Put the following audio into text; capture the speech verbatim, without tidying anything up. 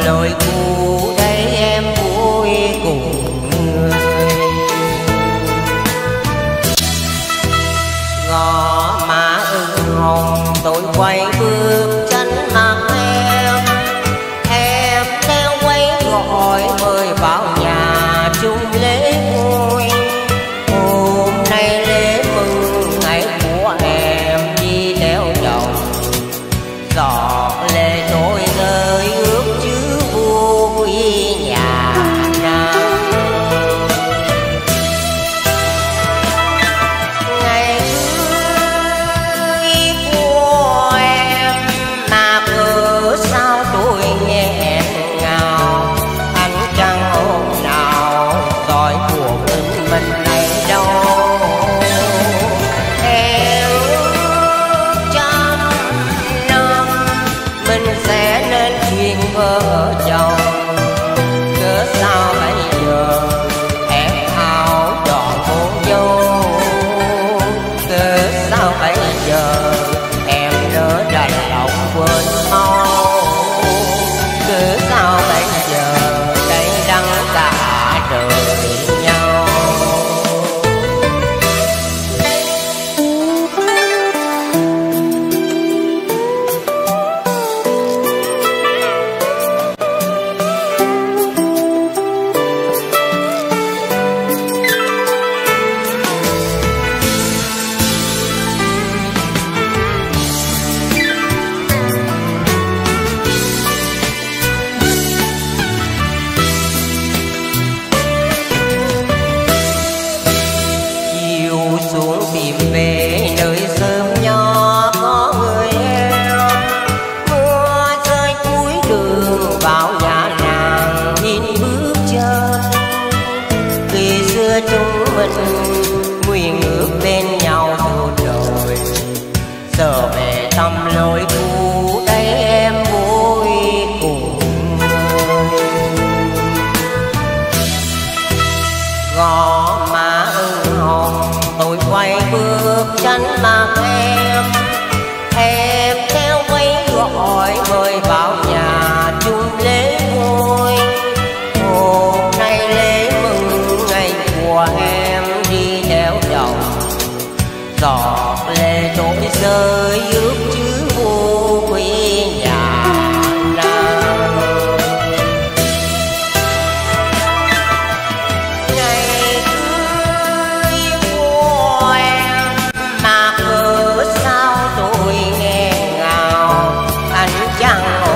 lối cũ thấy em vui cùng người. Gò má ửng hồng tôi quay bước chân mang em, em theo quay gọi mời vào nhà chung lễ vui. Hôm nay lễ mừng ngày của em đi theo chồng, giọt lệ tôi rơi ước chứ vui nhà nào. Ngày cưới của em mà cớ sao tôi nghẹn ngào, anh chẳng hôm nào giỏi của mình mình này đâu. Em ước trăm năm mình sẽ nên chuyện vợ chồng, cớ sao bây giờ em áo trọn hôn dâu, cớ sao bây giờ em lỡ đành lòng quên mau, cớ sao bây giờ đây đắng cả đời nhau. Chiều xuống tìm về nơi sớm nhỏ có người em, mưa rơi cuối đường vào nhà nàng nhìn bước chân. Khi xưa chúng mình nguyện ước bên nhau suốt đời, giờ về thăm lối cũ thấy em vui cùng người. Gò má ửng hồng tôi quay bước chân mang em, em theo quay gọi mời vào nhà chung lễ vui. Hôm nay lễ mừng ngày của em đi theo chồng, giọt lệ tôi rơi ước chứ vui nhà nào. Ngày cưới của em mà cớ sao tôi nghe ngào, anh chẳng